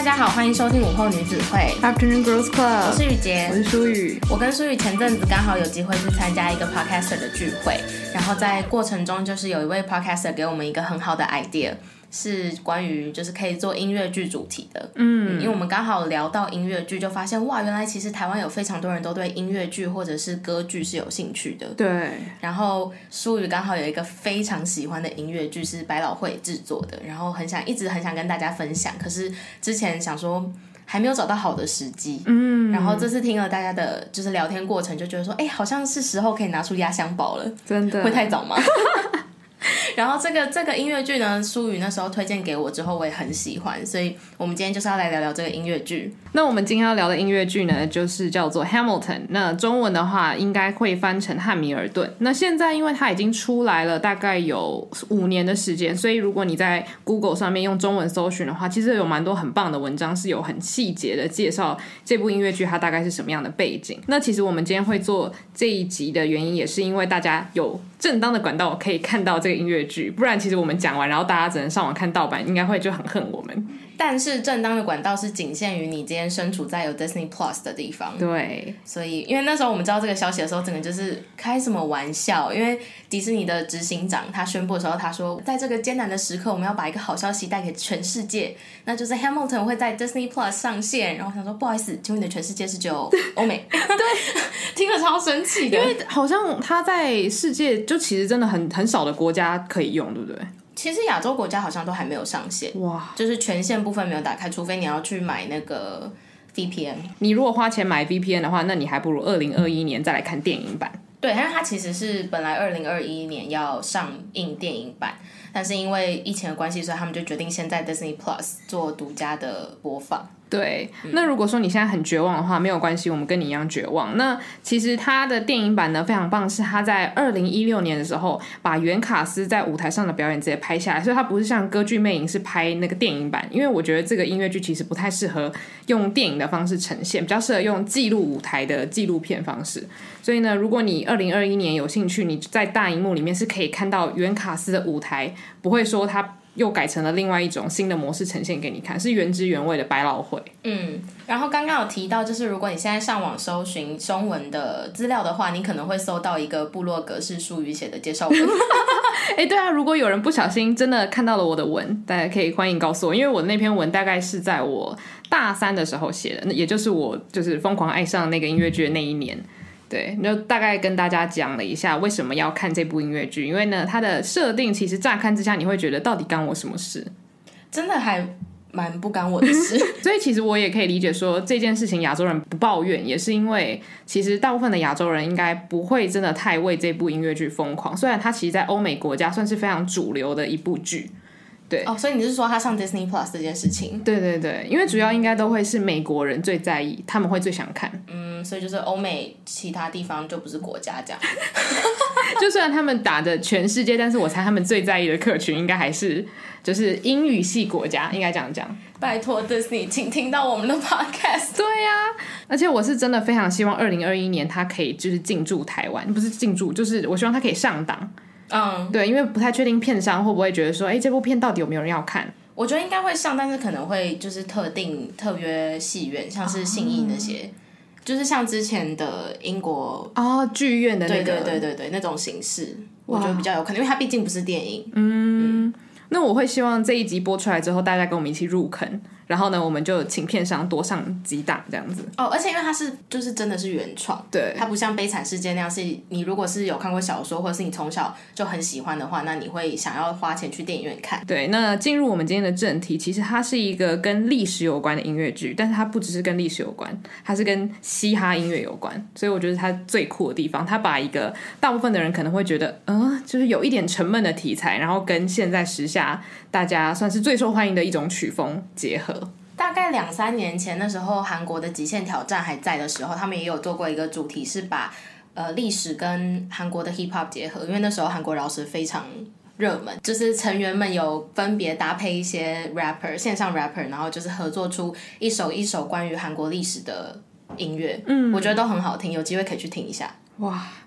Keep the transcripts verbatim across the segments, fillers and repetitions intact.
大家好，欢迎收听午后女子会 Afternoon Girls Club， 我是雨洁， 我是舒雨。 我跟舒雨前阵子刚好有机会去参加一个 podcaster 的聚会，然后在过程中就是有一位 podcaster 给我们一个很好的 idea， 是关于就是可以做音乐剧主题的。嗯，因为我们刚好聊到音乐剧，就发现哇，原来其实台湾有非常多人都对音乐剧或者是歌剧是有兴趣的。 对， 然后舒雨刚好有一个非常喜欢的音乐剧是百老汇制作的，然后很想一直很想跟大家分享，可是之前想说还没有找到好的时机。嗯，然后这次听了大家的就是聊天过程，就觉得说哎，好像是时候可以拿出压箱宝了。 真的会太早吗？然后这个这个音乐剧呢，舒雨那时候推荐给我之后我也很喜欢，所以我们今天就是要来聊聊这个音乐剧。 那我们今天要聊的音乐剧呢，就是叫做 Hamilton， 那中文的话应该会翻成汉密尔顿。那现在因为它已经出来了大概有五年的时间，所以如果你在 Google 上面用中文搜寻的话，其实有蛮多很棒的文章是有很细节的介绍这部音乐剧它大概是什么样的背景。那其实我们今天会做这一集的原因也是因为大家有正当的管道可以看到这个音乐剧，不然其实我们讲完然后大家只能上网看盗版，应该会就很恨我们。 但是正当的管道是仅限于你今天身处在有 Disney Plus 的地方。 对， 所以因为那时候我们知道这个消息的时候，整个就是开什么玩笑，因为迪士尼的执行长他宣布的时候，他说在这个艰难的时刻我们要把一个好消息带给全世界，那就是 Hamilton 会在 Disney Plus 上线。然后我想说不好意思，请问你的全世界是只有欧美？对，听了超生气的， 因为好像他在世界就其实真的很很少的国家可以用，对不对？ 其实亚洲国家好像都还没有上线，哇，就是权限部分没有打开，除非你要去买那个 V P N。 你如果花钱买 V P N 的话，那你还不如二零二一年再来看电影版。 对，因为它其实是本来二零二一年要上映电影版，但是因为疫情的关系，所以他们就决定先在 Disney Plus 做独家的播放。 对，那如果说你现在很绝望的话，没有关系，我们跟你一样绝望。那其实它的电影版呢非常棒，是它在二零一六年的时候把原卡司在舞台上的表演直接拍下来，所以它不是像歌剧魅影是拍那个电影版，因为我觉得这个音乐剧其实不太适合用电影的方式呈现，比较适合用记录舞台的纪录片方式。所以呢，如果你二零二一年有兴趣，你在大荧幕里面是可以看到原卡司的舞台，不会说它又改成了另外一种新的模式呈现给你看，是原汁原味的百老汇。嗯， 然后刚刚有提到，就是如果你现在上网搜寻中文的资料的话，你可能会搜到一个部落格是舒雨写的介绍文。 哎、欸，对啊，如果有人不小心真的看到了我的文，大家可以欢迎告诉我，因为我那篇文大概是在我大三的时候写的，也就是我就是疯狂爱上那个音乐剧的那一年。对，就大概跟大家讲了一下为什么要看这部音乐剧，因为呢，它的设定其实乍看之下你会觉得到底干我什么事， 真的还蛮不干我的事。 所以其实我也可以理解说这件事情亚洲人不抱怨，也是因为其实大部分的亚洲人应该不会真的太为这部音乐剧疯狂，虽然它其实在欧美国家算是非常主流的一部剧。对哦，所以你是说他上 Disney Plus 这件事情？ 对对对，因为主要应该都会是美国人最在意，他们会最想看。 嗯，所以就是欧美其他地方就不是国家这样。 就虽然他们打着全世界，但是我猜他们最在意的客群应该还是就是英语系国家，应该这样讲。 拜托 Disney， 请听到我们的 podcast。 对呀、啊，而且我是真的非常希望二零二一年他可以就是进驻台湾，不是进驻，就是我希望他可以上档。嗯，对，因为不太确定片商会不会觉得说，哎，这部片到底有没有人要看？ 我觉得应该会上，但是可能会就是特定特约戏院，像是信义那些，哦、就是像之前的英国哦剧院的那个， 对对对对对那种形式，我觉得比较有可能，因为它毕竟不是电影。 嗯，嗯那我会希望这一集播出来之后，大家跟我们一起入坑。然后呢，我们就请片商多上几档这样子哦，而且因为它是就是真的是原创， 对， 它不像《悲惨世界》那样，是你如果是有看过小说，或者是你从小就很喜欢的话，那你会想要花钱去电影院看。 对，那进入我们今天的正题，其实它是一个跟历史有关的音乐剧，但是它不只是跟历史有关，它是跟嘻哈音乐有关，所以我觉得它最酷的地方，它把一个大部分的人可能会觉得，嗯、呃，就是有一点沉闷的题材，然后跟现在时下大家算是最受欢迎的一种曲风结合。 大概两三年前，那时候韩国的极限挑战还在的时候，他们也有做过一个主题，是把呃历史跟韩国的 hip hop 结合，因为那时候韩国饶舌非常热门，就是成员们有分别搭配一些 rapper 线上 rapper， 然后就是合作出一首一首关于韩国历史的音乐，嗯，我觉得都很好听，有机会可以去听一下。 哇，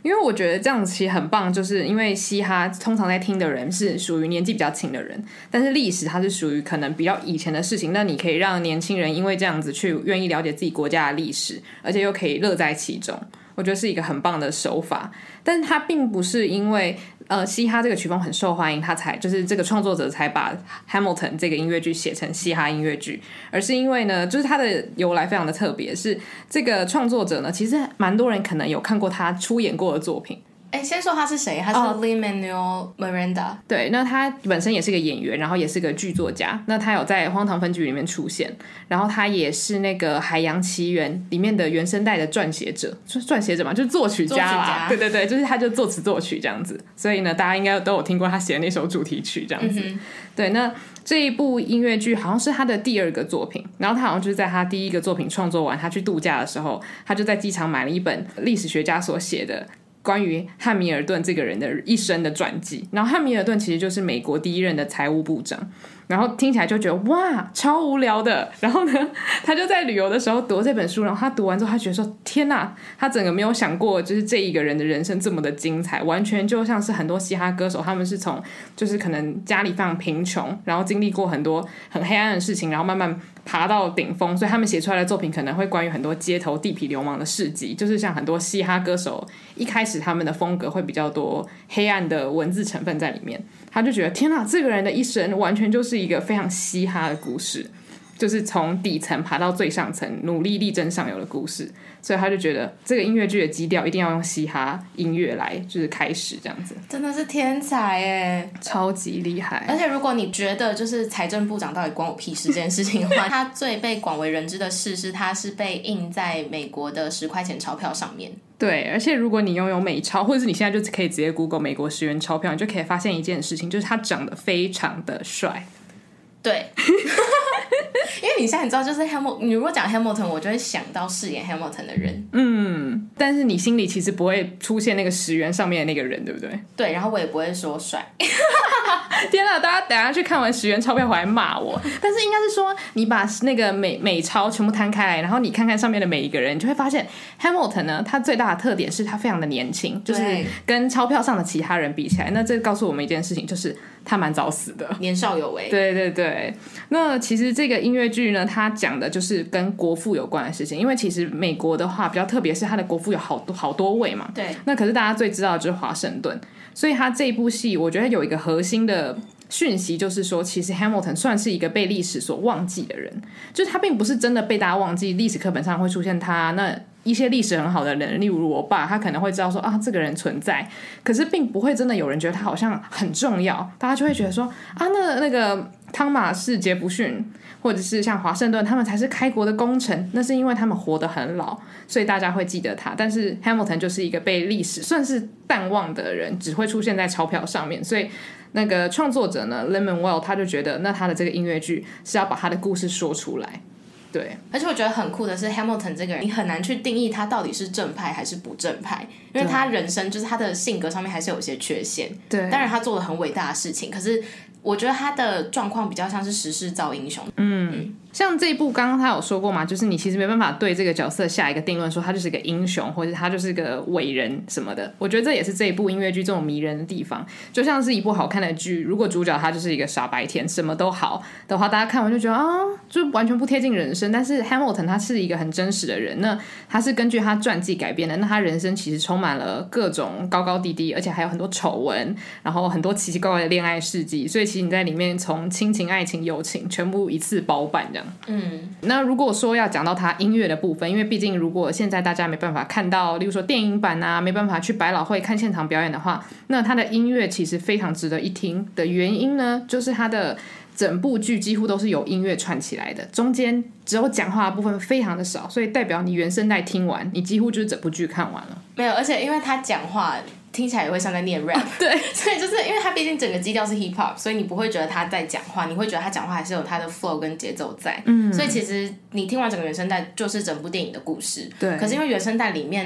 因为我觉得这样其实很棒，就是因为嘻哈通常在听的人是属于年纪比较轻的人，但是历史它是属于可能比较以前的事情，那你可以让年轻人因为这样子去愿意了解自己国家的历史，而且又可以乐在其中，我觉得是一个很棒的手法。但是它并不是因为呃嘻哈这个曲风很受欢迎，他才就是这个创作者才把 Hamilton 这个音乐剧写成嘻哈音乐剧，而是因为呢，就是它的由来非常的特别，是这个创作者呢，其实蛮多人可能有看过他出演过的作品。 哎，先说他是谁？他是 Lin-Manuel Miranda。 对，那他本身也是个演员，然后也是个剧作家。那他有在《荒唐分局》里面出现，然后他也是那个《海洋奇缘》里面的原声带的撰写者，撰写者嘛，就是作曲家啦。作曲家对对对，就是他就作词作曲这样子。所以呢，大家应该都有听过他写的那首主题曲这样子。嗯、对，那这一部音乐剧好像是他的第二个作品，然后他好像就是在他第一个作品创作完，他去度假的时候，他就在机场买了一本历史学家所写的关于汉密尔顿这个人的一生的传记，然后汉密尔顿其实就是美国第一任的财务部长，然后听起来就觉得哇超无聊的，然后呢他就在旅游的时候读这本书，然后他读完之后他觉得说天哪，他整个没有想过就是这一个人的人生这么的精彩，完全就像是很多嘻哈歌手他们是从就是可能家里非常贫穷，然后经历过很多很黑暗的事情，然后慢慢爬到顶峰，所以他们写出来的作品可能会关于很多街头地痞流氓的事迹，就是像很多嘻哈歌手一开始他们的风格会比较多黑暗的文字成分在里面，他就觉得天哪，这个人的一生完全就是一个非常嘻哈的故事，就是从底层爬到最上层，努力力争上游的故事，所以他就觉得这个音乐剧的基调一定要用嘻哈音乐来就是开始这样子。 真的是天才耶， 超级厉害。 而且如果你觉得就是财政部长到底关我屁事这件事情的话他最被广为人知的事是他是被印在美国的十块钱钞票上面。 对，而且如果你拥有美钞，或者是你现在就可以直接 Google 美国十元钞票，你就可以发现一件事情，就是他长得非常的帅。 对因为你现在你知道就是 Hamilton， 你如果讲 Hamilton 我就会想到饰演 Hamilton 的人， 嗯，但是你心里其实不会出现那个十元上面的那个人，对不对？ 对，然后我也不会说帅天哪，大家等一下去看完十元钞票回来骂我，但是应该是说你把那个美美钞全部摊开来，然后你看看上面的每一个人，你就会发现 Hamilton 呢，他最大的特点是他非常的年轻，就是跟钞票上的其他人比起来，那这告诉我们一件事情，就是他蛮早死的， 年少有为。 对对对，那其实这个音乐剧呢，它讲的就是跟国父有关的事情，因为其实美国的话比较特别，是它的国父有好多好多位嘛。 对。 那可是大家最知道的就是华盛顿，所以他这一部戏，我觉得有一个核心的讯息，就是说，其实 Hamilton 算是一个被历史所忘记的人，就是他并不是真的被大家忘记，历史课本上会出现他那一些历史很好的人，例如我爸，他可能会知道说啊这个人存在，可是并不会真的有人觉得他好像很重要，大家就会觉得说啊那那个汤马士杰弗逊或者是像华盛顿他们才是开国的功臣，那是因为他们活得很老，所以大家会记得他，但是 Hamilton 就是一个被历史算是淡忘的人，只会出现在钞票上面，所以那个创作者呢 Lin-Manuel 他就觉得那他的这个音乐剧是要把他的故事说出来。对， 而且我觉得很酷的是 Hamilton 这个人你很难去定义他到底是正派还是不正派，因为他人生就是他的性格上面还是有些缺陷。 对， 当然他做了很伟大的事情，可是我觉得他的状况比较像是时势造英雄。 嗯，嗯像这一部刚刚他有说过嘛，就是你其实没办法对这个角色下一个定论说他就是个英雄或者他就是个伟人什么的，我觉得这也是这一部音乐剧这种迷人的地方，就像是一部好看的剧，如果主角他就是一个傻白甜什么都好的话，大家看完就觉得啊就完全不贴近人生，但是 Hamilton 他是一个很真实的人，那他是根据他传记改编的，那他人生其实充满了各种高高低低，而且还有很多丑闻，然后很多奇奇怪怪的恋爱事迹，所以其实你在里面从亲情爱情友情全部一次包办这样。嗯，那如果说要讲到他音乐的部分，因为毕竟如果现在大家没办法看到例如说电影版啊，没办法去百老汇看现场表演的话，那他的音乐其实非常值得一听的原因呢，就是他的整部剧几乎都是由音乐串起来的，中间只有讲话的部分非常的少，所以代表你原声带听完你几乎就是整部剧看完了。 没有，而且因为他讲话听起来也会像在念 rap、啊、 对， 所以就是因为他毕竟整个基调是 hip hop， 所以你不会觉得他在讲话，你会觉得他讲话还是有他的 flow 跟节奏在。嗯，所以其实你听完整个原声带就是整部电影的故事。 对， 可是因为原声带里面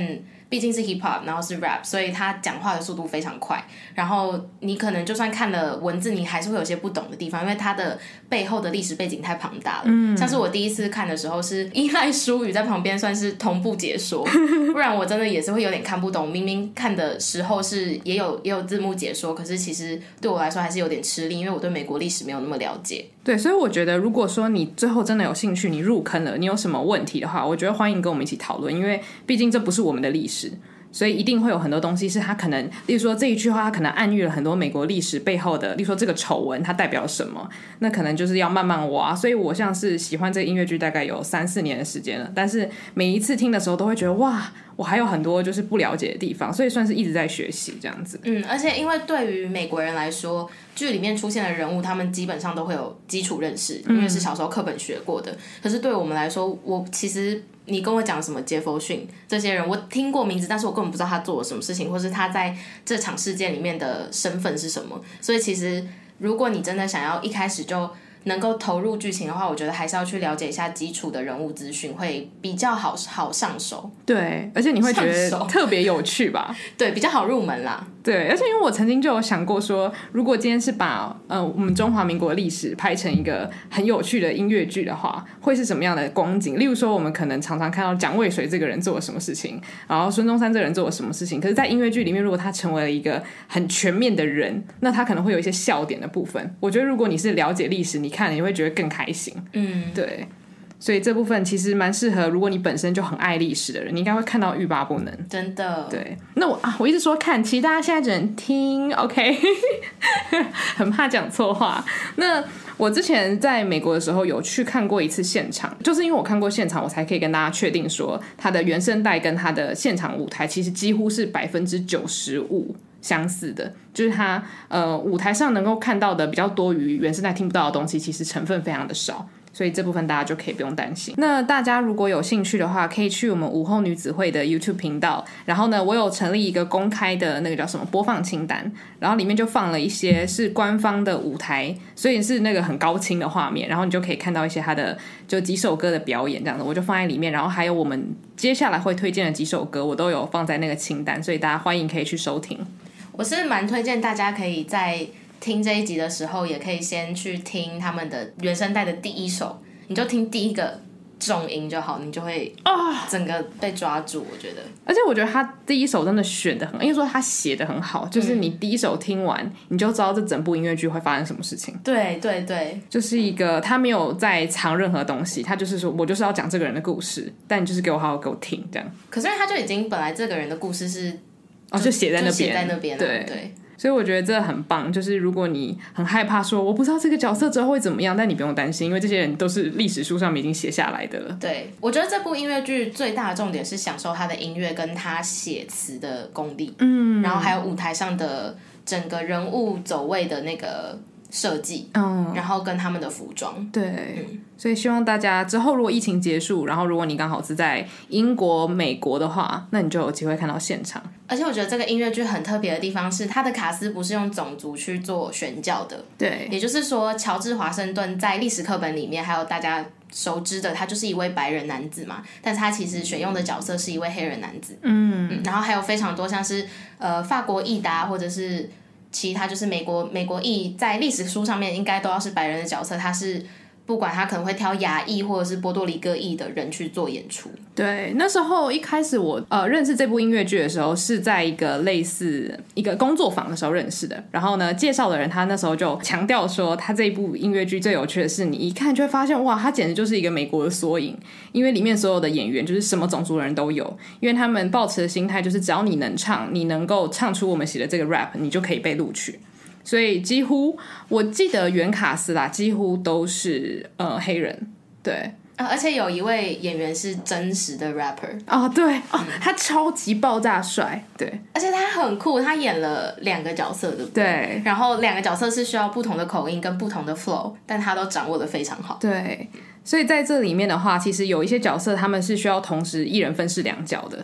毕竟是 hip hop， 然后是 rap， 所以他讲话的速度非常快，然后你可能就算看了文字，你还是会有些不懂的地方，因为他的背后的历史背景太庞大了。嗯，像是我第一次看的时候，是依赖书语在旁边算是同步解说，不然我真的也是会有点看不懂。明明看的时候是也有也有字幕解说，可是其实对我来说还是有点吃力，因为我对美国历史没有那么了解。 对，所以我觉得如果说你最后真的有兴趣，你入坑了，你有什么问题的话，我觉得欢迎跟我们一起讨论，因为毕竟这不是我们的历史，所以一定会有很多东西是他可能，例如说这一句话他可能暗喻了很多美国历史背后的，例如说这个丑闻它代表什么，那可能就是要慢慢挖。所以我像是喜欢这个音乐剧大概有三四年的时间了，但是每一次听的时候都会觉得哇，我还有很多就是不了解的地方，所以算是一直在学习这样子。 嗯，而且因为对于美国人来说，剧里面出现的人物他们基本上都会有基础认识，因为是小时候课本学过的。可是对我们来说，我其实你跟我讲什么杰佛逊这些人，我听过名字，但是我根本不知道他做了什么事情，或是他在这场事件里面的身份是什么。所以其实如果你真的想要一开始就能够投入剧情的话，我觉得还是要去了解一下基础的人物资讯，会比较好好上手。 对，而且你会觉得特别有趣吧？ 对，比较好入门啦。 对，而且因为我曾经就有想过说，如果今天是把呃我们中华民国历史拍成一个很有趣的音乐剧的话，会是什么样的光景？例如说，我们可能常常看到蒋渭水这个人做了什么事情，然后孙中山这个人做了什么事情，可是，在音乐剧里面，如果他成为了一个很全面的人，那他可能会有一些笑点的部分。我觉得，如果你是了解历史，你看你会觉得更开心。嗯，对。所以这部分其实蛮适合，如果你本身就很爱历史的人，你应该会看到欲罢不能。 真的。 对，那我啊，我一直说看，其实大家现在只能听 ，OK， 很怕讲错话。那我之前在美国的时候有去看过一次现场，就是因为我看过现场，我才可以跟大家确定说，它的原声带跟它的现场舞台其实几乎是百分之九十五相似的，就是它呃舞台上能够看到的比较多于原声带听不到的东西，其实成分非常的少。所以这部分大家就可以不用担心。那大家如果有兴趣的话，可以去我们午后女子会的 YouTube 频道，然后呢，我有成立一个公开的那个叫什么播放清单，然后里面就放了一些是官方的舞台，所以是那个很高清的画面，然后你就可以看到一些他的就几首歌的表演这样子，我就放在里面，然后还有我们接下来会推荐的几首歌，我都有放在那个清单，所以大家欢迎可以去收听。 我是蛮推荐大家可以在听这一集的时候，也可以先去听他们的原声带的第一首，你就听第一个重音就好，你就会整个被抓住。我觉得， 而且我觉得他第一首真的选的很，因为说他写的很好，就是你第一首听完，嗯、你就知道这整部音乐剧会发生什么事情。 对对对， 就是一个他没有在藏任何东西，他就是说我就是要讲这个人的故事，但你就是给我好好给我听这样。 可是他就已经本来这个人的故事是哦，就写在那边， 写在那边、啊， 对对。 所以我觉得这很棒，就是如果你很害怕说我不知道这个角色之后会怎么样，但你不用担心，因为这些人都是历史书上面已经写下来的了。 对，我觉得这部音乐剧最大的重点是享受他的音乐跟他写词的功力，嗯，然后还有舞台上的整个人物走位的那个设计，嗯，然后跟他们的服装， 对、嗯，所以希望大家之后如果疫情结束，然后如果你刚好是在英国、美国的话，那你就有机会看到现场。 而且我觉得这个音乐剧很特别的地方是，它的卡司不是用种族去做选角的， 对， 也就是说，乔治华盛顿在历史课本里面，还有大家熟知的，他就是一位白人男子嘛，但是他其实选用的角色是一位黑人男子，嗯，嗯然后还有非常多像是呃法国裔的或者是其他就是美国美国裔，在历史书上面应该都要是白人的角色，他是不管他可能会挑亚裔或者是波多黎各裔的人去做演出。 对，那时候一开始我呃认识这部音乐剧的时候，是在一个类似一个工作坊的时候认识的。然后呢，介绍的人他那时候就强调说，他这一部音乐剧最有趣的是，你一看就会发现，哇，他简直就是一个美国的缩影，因为里面所有的演员就是什么种族的人都有，因为他们抱持的心态就是，只要你能唱，你能够唱出我们写的这个 rap， 你就可以被录取。所以几乎我记得原卡司啦，几乎都是呃黑人，对、 啊，而且有一位演员是真实的 rapper 哦，对哦、嗯，他超级爆炸帅，对， 而且他很酷，他演了两个角色，对不对？对， 然后两个角色是需要不同的口音跟不同的 flow， 但他都掌握得非常好， 对。所以在这里面的话，其实有一些角色他们是需要同时一人分饰两角的。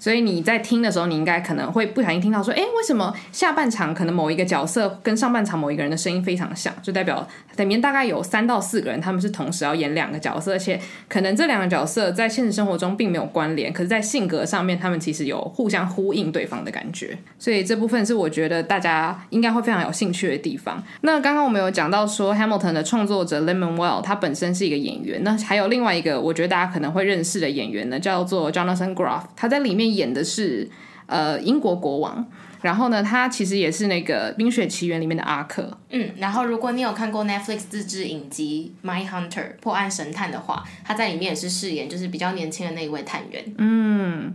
所以你在听的时候，你应该可能会不小心听到说，哎，为什么下半场可能某一个角色跟上半场某一个人的声音非常像，就代表里面大概有三到四个人，他们是同时要演两个角色，而且可能这两个角色在现实生活中并没有关联，可是在性格上面他们其实有互相呼应对方的感觉，所以这部分是我觉得大家应该会非常有兴趣的地方。那刚刚我们有讲到说 Hamilton 的创作者 Lin-Manuel 他本身是一个演员，那还有另外一个我觉得大家可能会认识的演员呢，叫做 Jonathan Groff， 他在里面演的是呃英国国王，然后呢他其实也是那个冰雪奇缘里面的阿克。 嗯，然后如果你有看过 Netflix 自制影集 My Hunter 破案神探的话，他在里面也是饰演就是比较年轻的那一位探员。 嗯，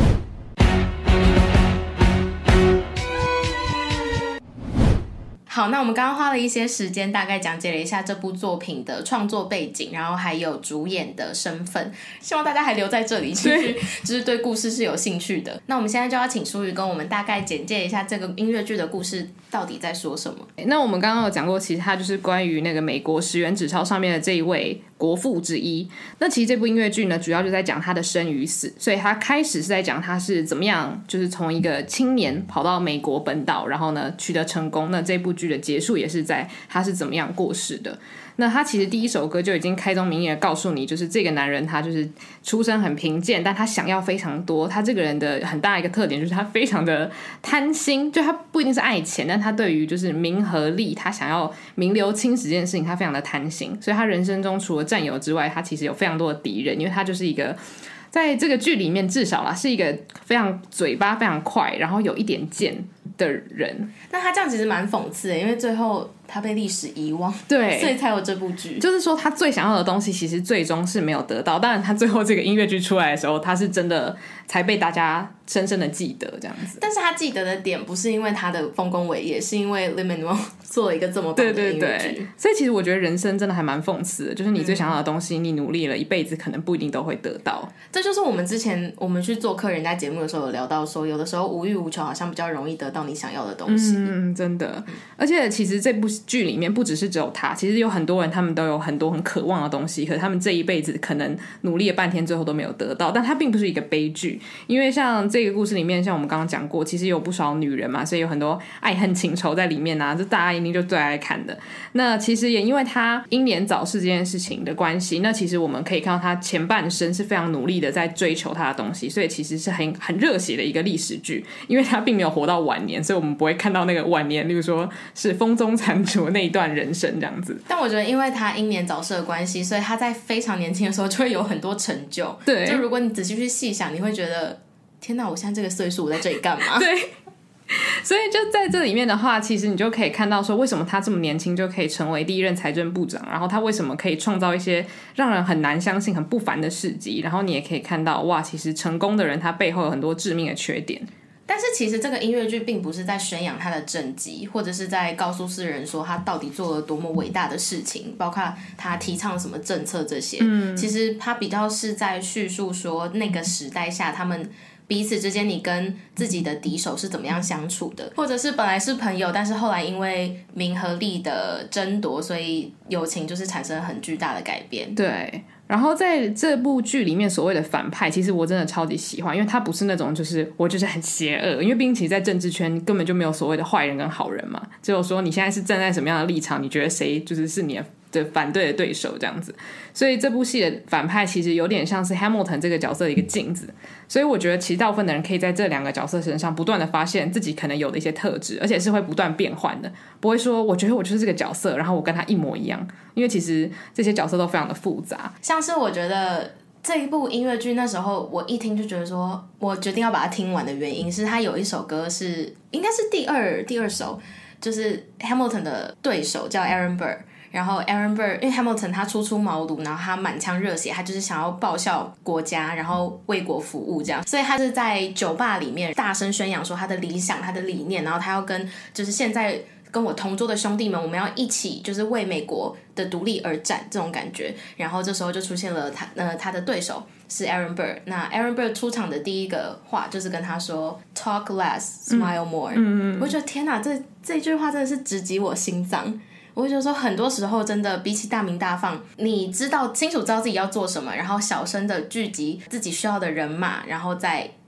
好，那我们刚刚花了一些时间大概讲解了一下这部作品的创作背景，然后还有主演的身份，希望大家还留在这里，其实就是对故事是有兴趣的。那我们现在就要请舒瑜跟我们大概简介一下这个音乐剧的故事到底在说什么。 那我们刚刚有讲过，其实它就是关于那个美国十元纸钞上面的这一位国父之一。那其实这部音乐剧呢，主要就在讲他的生与死，所以他开始是在讲他是怎么样，就是从一个青年跑到美国本岛，然后呢取得成功。那这部剧的结束也是在他是怎么样过世的。那他其实第一首歌就已经开宗明义的告诉你，就是这个男人他就是出身很贫贱，但他想要非常多。他这个人的很大一个特点就是他非常的贪心，就他不一定是爱钱，但他对于就是名和利，他想要名留青史这件事情他非常的贪心，所以他人生中除了战友之外，他其实有非常多的敌人，因为他就是一个在这个剧里面至少啦是一个非常嘴巴非常快，然后有一点贱的人。 那他这样其实蛮讽刺的，因为最后他被历史遗忘， 对， 所以才有这部剧。 就是说他最想要的东西其实最终是没有得到，当然他最后这个音乐剧出来的时候，他是真的才被大家深深的记得这样子。 但是他记得的点不是因为他的丰功伟业，是因为 Lin-Manuel 做了一个这么棒的音乐剧。对对对， 所以其实我觉得人生真的还蛮讽刺的，就是你最想要的东西、嗯、你努力了一辈子可能不一定都会得到。 这就是我们之前我们去做客人家节目的时候有聊到说，有的时候无欲无求好像比较容易得到你想要的东西。 嗯，真的。而且其实这部剧里面不只是只有他，其实有很多人他们都有很多很渴望的东西，可是他们这一辈子可能努力了半天最后都没有得到。但它并不是一个悲剧，因为像这个故事里面，像我们刚刚讲过，其实有不少女人嘛，所以有很多爱恨情仇在里面啊，这大家一定就最爱看的。那其实也因为他英年早逝这件事情的关系，那其实我们可以看到他前半生是非常努力的在追求他的东西，所以其实是很很热血的一个历史剧。因为他并没有活到晚年，所以我们不会看到那个晚年例如说是风中残烛的那一段人生这样子。 但我觉得因为他英年早逝的关系，所以他在非常年轻的时候就会有很多成就。 对， 就如果你仔细去细想，你会觉得天哪，我现在这个岁数我在这里干嘛？ 对，所以就在这里面的话，其实你就可以看到说为什么他这么年轻就可以成为第一任财政部长，然后他为什么可以创造一些让人很难相信很不凡的事迹，然后你也可以看到哇，其实成功的人他背后有很多致命的缺点。 但是其实这个音乐剧并不是在宣扬他的政绩，或者是在告诉世人说他到底做了多么伟大的事情，包括他提倡什么政策这些。嗯，其实他比较是在叙述说那个时代下他们彼此之间你跟自己的敌手是怎么样相处的，或者是本来是朋友，但是后来因为名和利的争夺，所以友情就是产生了很巨大的改变。 对，然后在这部剧里面所谓的反派，其实我真的超级喜欢，因为他不是那种就是我就是很邪恶，因为毕竟其实在政治圈根本就没有所谓的坏人跟好人嘛，只有说你现在是站在什么样的立场，你觉得谁就是是你的的反对的对手这样子。所以这部戏的反派其实有点像是 Hamilton 这个角色的一个镜子，所以我觉得其实大部分的人可以在这两个角色身上不断的发现自己可能有的一些特质，而且是会不断变换的，不会说我觉得我就是这个角色然后我跟他一模一样，因为其实这些角色都非常的复杂。 像是我觉得这一部音乐剧那时候我一听就觉得说我决定要把它听完的原因是他有一首歌是应该是第二第二首，就是 Hamilton 的对手叫 Aaron Burr，然后 Aaron Burr 因为 Hamilton 他初出茅庐，然后他满腔热血，他就是想要报效国家，然后为国服务这样，所以他是在酒吧里面大声宣扬说他的理想他的理念，然后他要跟就是现在跟我同桌的兄弟们，我们要一起就是为美国的独立而战这种感觉。然后这时候就出现了他呃他的对手是 Aaron Burr， 那 Aaron Burr 出场的第一个话就是跟他说 Talk less, smile more。嗯嗯，我觉得天哪，这这句话真的是直击我心脏。我会觉得说很多时候真的比起大鸣大放，你知道清楚知道自己要做什么，然后小声的聚集自己需要的人马，然后再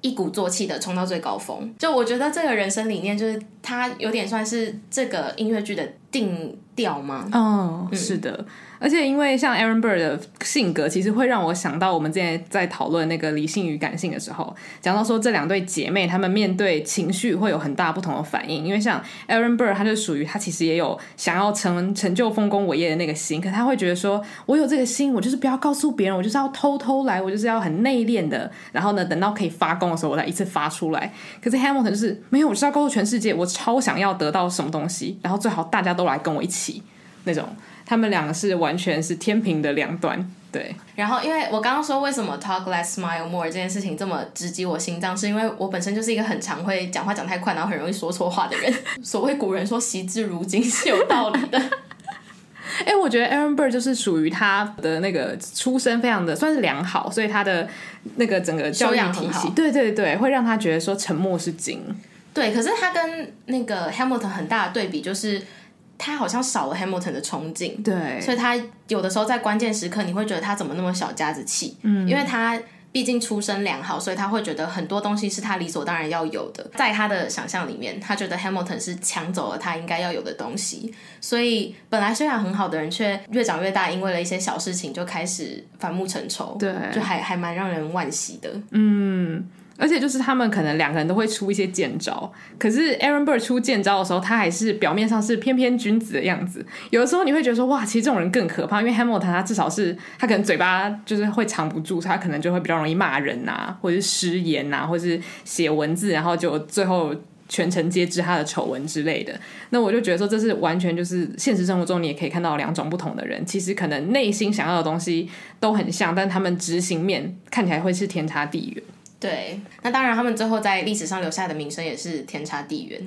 一鼓作气的冲到最高峰。就我觉得这个人生理念就是他有点算是这个音乐剧的定调吗？ 哦，嗯、是的。而且因为像 Aaron Burr 的性格其实会让我想到我们之前在讨论那个理性与感性的时候，讲到说这两对姐妹她们面对情绪会有很大不同的反应。因为像 Aaron Burr 他就属于他其实也有想要成成就丰功伟业的那个心，可他会觉得说我有这个心，我就是不要告诉别人，我就是要偷偷来，我就是要很内敛的，然后呢等到可以发功的时候我再一次发出来。可是 Hamilton 就是没有，我就是要告诉全世界我超想要得到什么东西，然后最好大家都来跟我一起那种。他们两个是完全是天平的两端。对， 然后因为我刚刚说为什么 talk less smile more 这件事情这么直击我心脏，是因为我本身就是一个很常会讲话讲太快然后很容易说错话的人。所谓古人说惜字如金是有道理的。 哎、欸，我觉得 Aaron Burr 就是属于他的那个出身非常的算是良好，所以他的那个整个教育体系，对对对，会让他觉得说沉默是金。 对，可是他跟那个 Hamilton 很大的对比就是他好像少了 Hamilton 的冲劲， 对， 所以他有的时候在关键时刻你会觉得他怎么那么小家子气，嗯，因为他毕竟出身良好，所以他会觉得很多东西是他理所当然要有的。在他的想象里面，他觉得 Hamilton 是抢走了他应该要有的东西，所以本来虽然很好的人却越长越大，因为了一些小事情就开始反目成仇， 对， 就还还蛮让人惋惜的。 嗯，而且就是他们可能两个人都会出一些剑招，可是 Aaron Burr 出剑招的时候他还是表面上是翩翩君子的样子，有的时候你会觉得说哇其实这种人更可怕，因为 Hamilton 他至少是他可能嘴巴就是会藏不住，他可能就会比较容易骂人啊，或者是失言啊，或者是写文字然后就最后全城皆知他的丑闻之类的。那我就觉得说这是完全就是现实生活中你也可以看到两种不同的人，其实可能内心想要的东西都很像，但他们执行面看起来会是天差地远。 对，那当然他们最后在历史上留下的名声也是天差地远。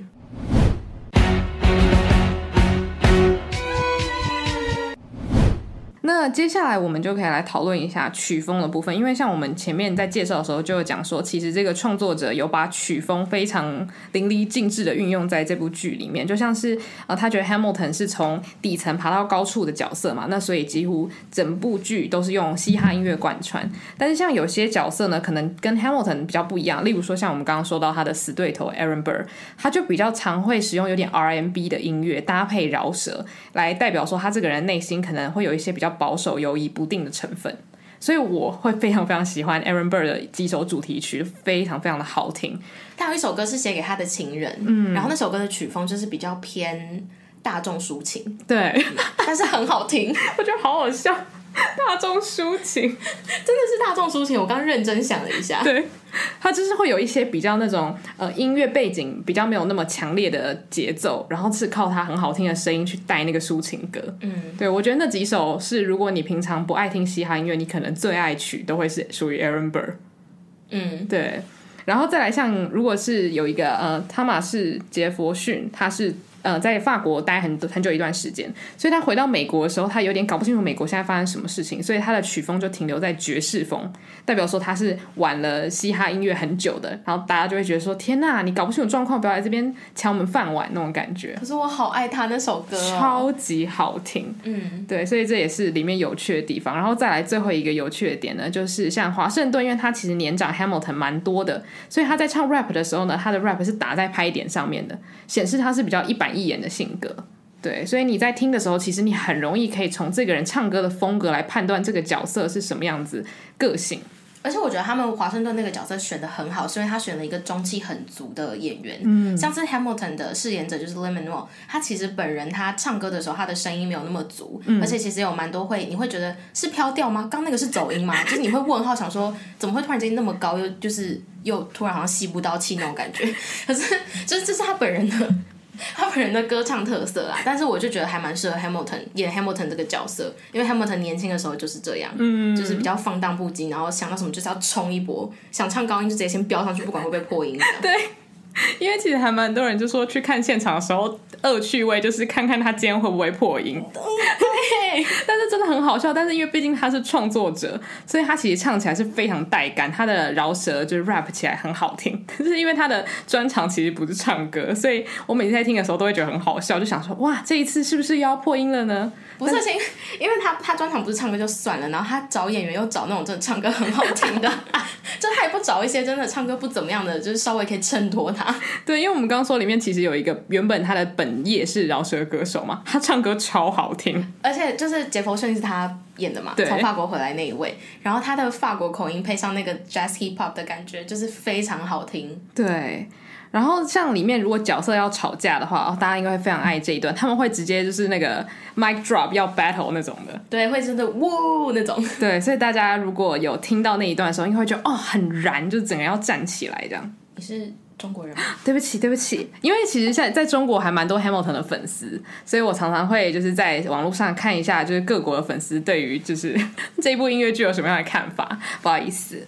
那接下来我们就可以来讨论一下曲风的部分，因为像我们前面在介绍的时候就有讲说，其实这个创作者有把曲风非常淋漓尽致的运用在这部剧里面，就像是呃，他觉得 Hamilton 是从底层爬到高处的角色嘛，那所以几乎整部剧都是用嘻哈音乐贯穿。但是像有些角色呢，可能跟 Hamilton 比较不一样，例如说像我们刚刚说到他的死对头 Aaron Burr， 他就比较常会使用有点 R and B 的音乐搭配饶舌，来代表说他这个人内心可能会有一些比较保守犹疑不定的成分，所以我会非常非常喜欢 Aaron Burr 的几首主题曲，非常非常的好听。 他有一首歌是写给他的情人，嗯，然后那首歌的曲风就是比较偏大众抒情， 对、 嗯，但是很好听， 我觉得好好笑。大众抒情真的是大众抒情，我刚认真想了一下， 对，它就是会有一些比较那种呃音乐背景比较没有那么强烈的节奏，然后是靠它很好听的声音去带那个抒情歌。嗯，对，我觉得那几首是如果你平常不爱听嘻哈音乐，你可能最爱曲都会是属于 Aaron Burr。嗯，对，然后再来像如果是有一个呃汤马士杰佛逊，他是呃，在法国待很很久一段时间，所以他回到美国的时候，他有点搞不清楚美国现在发生什么事情，所以他的曲风就停留在爵士风，代表说他是玩了嘻哈音乐很久的，然后大家就会觉得说天哪，你搞不清楚状况，不要来这边抢我们饭碗那种感觉。 可是我好爱他那首歌、哦、 超级好听。嗯，对，所以这也是里面有趣的地方。然后再来最后一个有趣的点呢，就是像华盛顿，因为他其实年长 Hamilton 蛮多的，所以他在唱 rap 的时候呢，他的 rap 是打在拍点上面的，显示他是比较一板一眼的性格。对，所以你在听的时候，其实你很容易可以从这个人唱歌的风格来判断这个角色是什么样子个性。 而且我觉得他们华盛顿那个角色选得很好，所以他选了一个中气很足的演员。嗯，像是 Hamilton 的饰演者就是 Lin-Manuel， 他其实本人他唱歌的时候，他的声音没有那么足，嗯、而且其实有蛮多会，你会觉得是飘调吗？刚那个是走音吗？就是你会问号，想说怎么会突然间那么高，又就是又突然好像吸不到气那种感觉。可是就是这是他本人的。他本人的歌唱特色啦，但是我就觉得还蛮适合 Hamilton 演 Hamilton 这个角色，因为 Hamilton 年轻的时候就是这样，嗯，就是比较放荡不羁，然后想到什么就是要冲一波，想唱高音就直接先飙上去，不管会不会破音。 对，因为其实还蛮多人就说去看现场的时候，恶趣味就是看看他今天会不会破音。 对， 但是真的很好笑。但是因为毕竟他是创作者，所以他其实唱起来是非常带感，他的饶舌就是 rap 起来很好听。但是因为他的专长其实不是唱歌，所以我每次在听的时候都会觉得很好笑，就想说哇，这一次是不是又要破音了呢？ 不是，因为他他专场不是唱歌就算了，然后他找演员又找那种真的唱歌很好听的，就他也不找一些真的唱歌不怎么样的，就是稍微可以衬托他。 对，因为我们刚刚说里面其实有一个原本他的本业是饶舌歌手嘛，他唱歌超好听， 而且就是杰佛逊是他演的嘛，从法国回来那一位，然后他的法国口音配上那个 jazz hip hop 的感觉，就是非常好听。 对。然后像里面如果角色要吵架的话，哦，大家应该会非常爱这一段，他们会直接就是那个 mic drop 要 battle 那种的， 对，会真的哇那种。 对，所以大家如果有听到那一段的时候，应该会觉得哦很燃，就整个要站起来这样。 你是中国人吗？ 对不起对不起，因为其实在在中国还蛮多 Hamilton 的粉丝，所以我常常会就是在网络上看一下，就是各国的粉丝对于就是这一部音乐剧有什么样的看法。不好意思。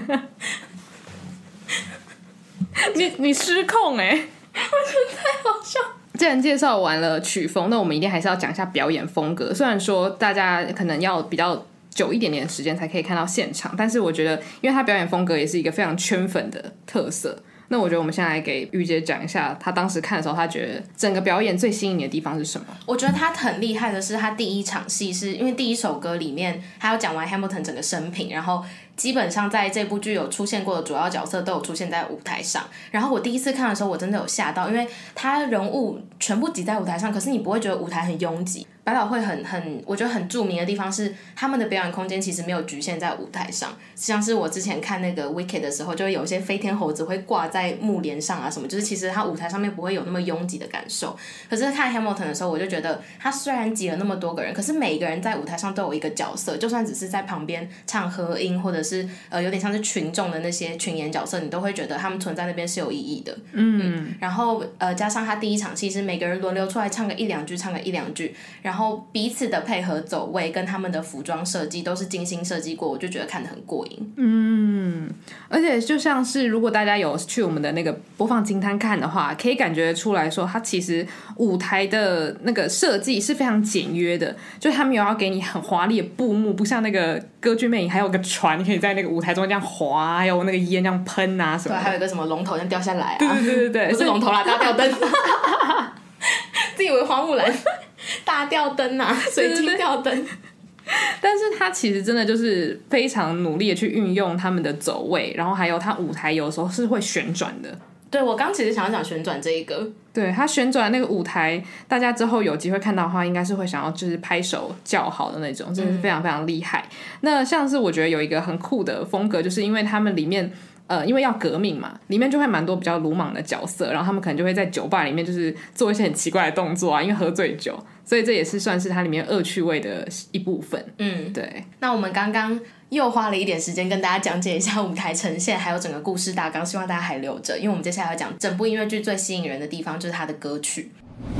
你你失控哎、欸！我觉得太好笑。 既然介绍完了曲风，那我们一定还是要讲一下表演风格。虽然说大家可能要比较久一点点的时间才可以看到现场，但是我觉得，因为他表演风格也是一个非常圈粉的特色。那我觉得我们现在来给玉姐讲一下，她当时看的时候，她觉得整个表演最吸引你的地方是什么？ 我觉得她很厉害的是，她第一场戏是因为第一首歌里面，她要讲完 Hamilton 整个生平，然后基本上在这部剧有出现过的主要角色都有出现在舞台上。然后我第一次看的时候，我真的有吓到，因为他人物全部挤在舞台上，可是你不会觉得舞台很拥挤。百老汇很很，我觉得很著名的地方是他们的表演空间其实没有局限在舞台上，像是我之前看那个 Wicked 的时候，就会有一些飞天猴子会挂在幕帘上啊什么，就是其实他舞台上面不会有那么拥挤的感受。可是看 Hamilton 的时候，我就觉得他虽然挤了那么多个人，可是每一个人在舞台上都有一个角色，就算只是在旁边唱和音，或者是呃有点像是群众的那些群演角色，你都会觉得他们存在那边是有意义的。嗯，嗯然后呃加上他第一场戏是每个人轮流出来唱个一两句，唱个一两句，然后彼此的配合走位跟他们的服装设计都是精心设计过，我就觉得看得很过瘾。 嗯，而且就像是如果大家有去我们的那个播放清单看的话，可以感觉出来说，它其实舞台的那个设计是非常简约的，就他没有要给你很华丽的布幕，不像那个歌剧魅影还有个船，你可以在那个舞台中这样滑，还有那个烟这样喷啊什么的。 对，还有一个什么龙头这样掉下来啊。 对对对对对， 不是龙头啦，大吊灯。自以为花木兰。大吊灯啊，水晶吊灯。 但是他其实真的就是非常努力的去运用他们的走位，然后还有他舞台有时候是会旋转的。 对，我刚其实想要讲旋转这一个， 对，他旋转那个舞台，大家之后有机会看到的话，应该是会想要就是拍手叫好的那种，真的是非常非常厉害。嗯、那像是我觉得有一个很酷的风格，就是因为他们里面。呃，因为要革命嘛，里面就会蛮多比较鲁莽的角色，然后他们可能就会在酒吧里面就是做一些很奇怪的动作啊，因为喝醉酒，所以这也是算是它里面恶趣味的一部分。嗯，对。 那我们刚刚又花了一点时间跟大家讲解一下舞台呈现，还有整个故事大纲，希望大家还留着，因为我们接下来要讲整部音乐剧最吸引人的地方就是它的歌曲。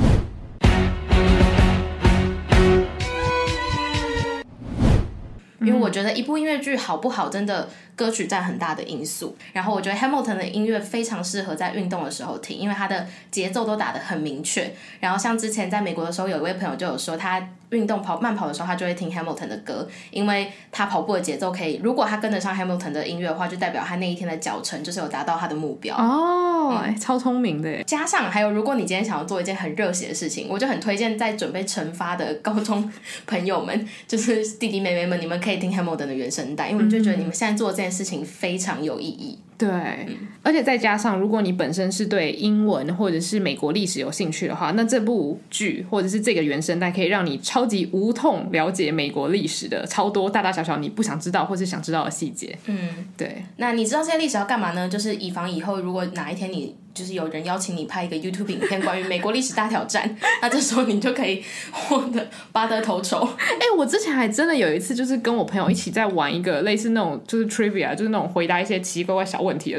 因为我觉得一部音乐剧好不好，真的歌曲占很大的因素。然后我觉得 Hamilton 的音乐非常适合在运动的时候听，因为它的节奏都打得很明确。然后像之前在美国的时候，有一位朋友就有说，他运动跑慢跑的时候，他就会听 Hamilton 的歌，因为他跑步的节奏可以，如果他跟得上 Hamilton 的音乐的话，就代表他那一天的脚程就是有达到他的目标。 哦，嗯、超聪明的耶。 加上还有，如果你今天想要做一件很热血的事情，我就很推荐在准备成发的高中朋友们，就是弟弟妹妹们，你们可以听 Hamilton 的原声带，因为我就觉得你们现在做这件事情非常有意义。 对、嗯，而且再加上如果你本身是对英文或者是美国历史有兴趣的话，那这部剧或者是这个原声带可以让你超级无痛了解美国历史的超多大大小小你不想知道或是想知道的细节。嗯，对。 那你知道这些历史要干嘛呢？就是以防以后如果哪一天你就是有人邀请你拍一个 YouTube 影片关于美国历史大挑战，那这时候你就可以获得拔得头筹。 哎、欸，我之前还真的有一次就是跟我朋友一起在玩一个类似那种就是 trivia， 就是那种回答一些奇奇怪怪小问题的时候，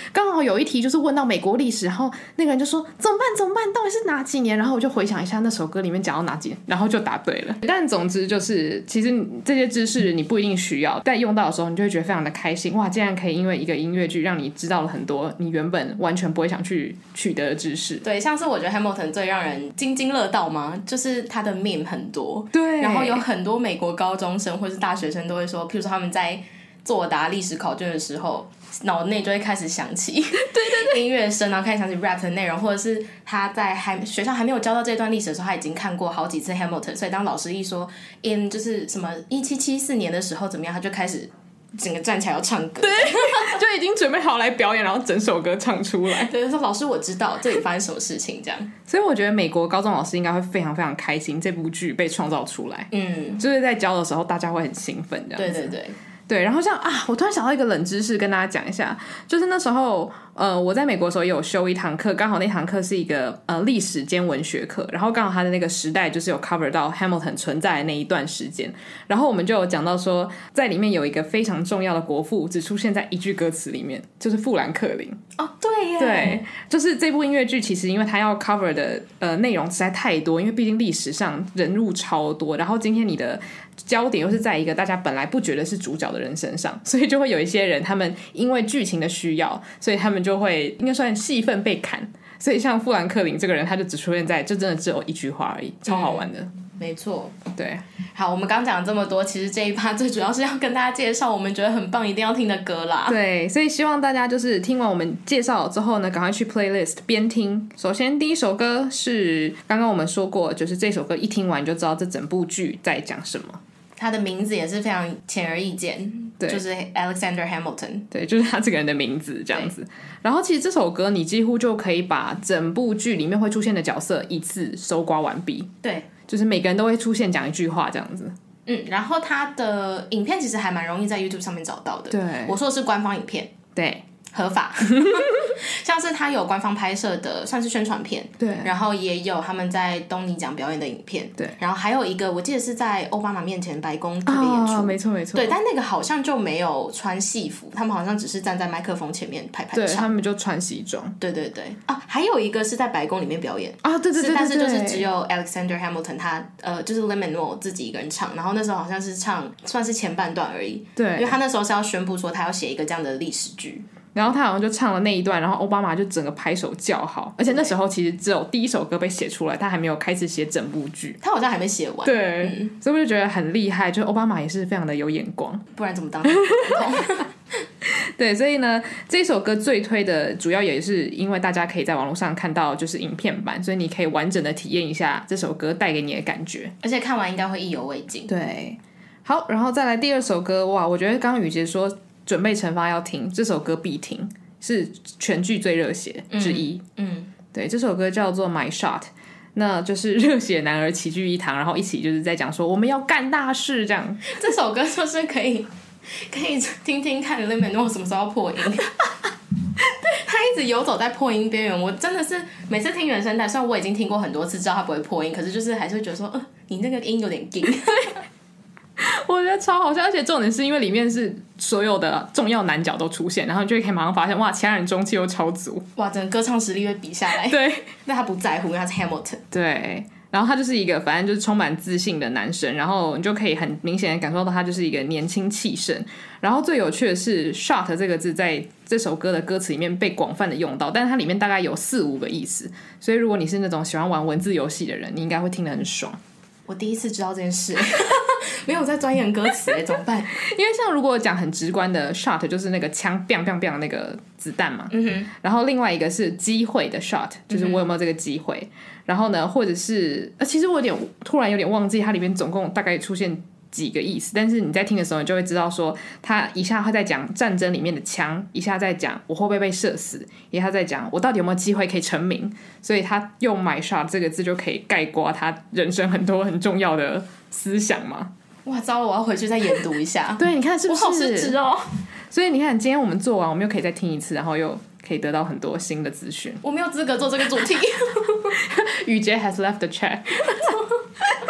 刚好有一题就是问到美国历史，然后那个人就说怎么办怎么办，到底是哪几年？然后我就回想一下那首歌里面讲到哪几年，然后就答对了。但总之就是其实这些知识你不一定需要，但用到的时候你就会觉得非常的开心，哇，竟然可以因为一个音乐剧让你知道了很多你原本完全不会想去取得的知识。 对，像是我觉得 Hamilton 最让人津津乐道嘛，就是他的 meme 很多， 对， 然后有很多美国高中生或是大学生都会说，譬如说他们在作答历史考卷的时候，脑内就会开始想起对对对音乐声，然后开始想起 rap 的内容，或者是他在还学校还没有教到这段历史的时候，他已经看过好几次 Hamilton， 所以当老师一说 in 就是什么一七七四年的时候怎么样，他就开始整个站起来要唱歌， 对，就已经准备好来表演，然后整首歌唱出来。 对，说老师我知道这里发生什么事情这样。 所以我觉得美国高中老师应该会非常非常开心这部剧被创造出来，嗯，就是在教的时候大家会很兴奋这样子。对对对。对，然后像啊，我突然想到一个冷知识跟大家讲一下，就是那时候呃我在美国的时候也有修一堂课，刚好那堂课是一个呃历史兼文学课，然后刚好他的那个时代就是有 cover 到 Hamilton 存在的那一段时间，然后我们就有讲到说在里面有一个非常重要的国父只出现在一句歌词里面，就是富兰克林。 哦，对耶， 对，就是这部音乐剧其实因为它要 cover 的呃内容实在太多，因为毕竟历史上人物超多，然后今天你的焦点又是在一个大家本来不觉得是主角的人身上，所以就会有一些人他们因为剧情的需要，所以他们就会应该算戏份被砍，所以像富兰克林这个人他就只出现在就真的只有一句话而已，超好玩的、嗯、 没错。 对， 好，我们刚讲了这么多，其实这一趴最主要是要跟大家介绍我们觉得很棒一定要听的歌啦。 对，所以希望大家就是听完我们介绍之后呢，赶快去 playlist 边听。首先第一首歌是刚刚我们说过，就是这首歌一听完就知道这整部剧在讲什么， 他的名字也是非常显而易见，对，就是 Alexander Hamilton， 对，就是他这个人的名字这样子。然后其实这首歌你几乎就可以把整部剧里面会出现的角色一次搜刮完毕，对，就是每个人都会出现讲一句话这样子。 嗯，然后他的影片其实还蛮容易在 YouTube 上面找到的， 对， 我说的是官方影片，对，合法像是他有官方拍摄的算是宣传片，对，然后也有他们在东尼奖表演的影片，对，然后还有一个我记得是在奥巴马面前白宫特别演出、哦、没错没错，对，但那个好像就没有穿戏服，他们好像只是站在麦克风前面拍拍唱， 对，他们就穿西装， 对对对啊，还有一个是在白宫里面表演啊，对对 对, 对, 对, 对， 但是就是只有 Alexander Hamilton 他呃就是 Lin-Manuel 自己一个人唱，然后那时候好像是唱算是前半段而已，对，因为他那时候是要宣布说他要写一个这样的历史剧， 然后他好像就唱了那一段，然后奥巴马就整个拍手叫好，而且那时候其实只有第一首歌被写出来，他还没有开始写整部剧， 他好像还没写完， 对、嗯，所以我就觉得很厉害，就奥巴马也是非常的有眼光， 不然怎么当总统对，所以呢这首歌最推的主要也是因为大家可以在网络上看到就是影片版，所以你可以完整的体验一下这首歌带给你的感觉， 而且看完应该会意犹未尽。 对，好，然后再来第二首歌，哇，我觉得刚刚雨杰说准备惩罚要听这首歌必听，是全剧最热血之一。嗯，嗯对，这首歌叫做 My Shot， 那就是热血男儿齐聚一堂，然后一起就是在讲说我们要干大事这样。 这首歌就是可以可以听听看 Lin-Manuel 什么时候要破音。他一直游走在破音边缘，我真的是每次听原声带，虽然我已经听过很多次，知道他不会破音，可是就是还是会觉得说，呃，你那个音有点硬。 我觉得超好笑，而且重点是因为里面是所有的重要男角都出现，然后你就可以马上发现，哇，其他人中气又超足， 哇，整个歌唱实力会比下来。对，但他不在乎，因为他是 Hamilton。 对，然后他就是一个反正就是充满自信的男生，然后你就可以很明显的感受到他就是一个年轻气盛。然后最有趣的是 shot 这个字在这首歌的歌词里面被广泛的用到，但是它里面大概有四五个意思，所以如果你是那种喜欢玩文字游戏的人，你应该会听得很爽。 我第一次知道这件事。没有在钻研歌词耶，怎么办？ 因为像如果讲很直观的 shot 就是那个枪 biang biang biang 那个子弹嘛、嗯、然后另外一个是机会的 shot， 就是我有没有这个机会、嗯、然后呢或者是呃，其实我有点突然有点忘记它里面总共大概出现几个意思，但是你在听的时候你就会知道说他一下会在讲战争里面的枪，一下在讲我会不会被射死，一下在讲我到底有没有机会可以成名，所以他用 my shot 这个字就可以概括他人生很多很重要的思想嘛。 哇，糟了，我要回去再研读一下。 对，你看是不是？ 我好失职哦。 所以你看，今天我们做完，我们又可以再听一次，然后又可以得到很多新的资讯。 我没有资格做这个主题。 雨杰 has left the chat。 怎